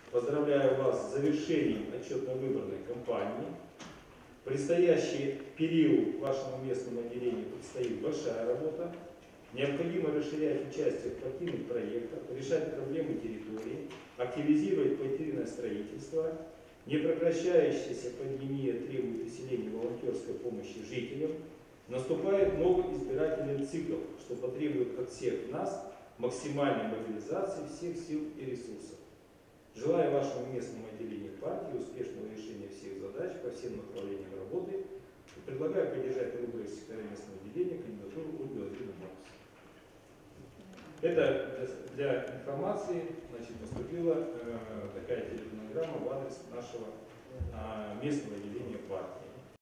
Поздравляю вас с завершением отчетно-выборной кампании. В предстоящий период вашему местному отделению предстоит большая работа. Необходимо расширять участие в партийных проектах, решать проблемы территории, активизировать потерянное строительство. Непрекращающаяся пандемия требует усиления волонтерской помощи жителям. Наступает новый избирательный цикл, что потребует от всех нас максимальной мобилизации всех сил и ресурсов. Желаю вашему местному отделению партии успешного решения всех задач по всем направлениям работы и предлагаю поддержать выборы секретаря местного отделения кандидатуру Ольги Владимировны Маркус. Это для информации, значит, поступила такая телефонограмма в адрес нашего местного отделения партии.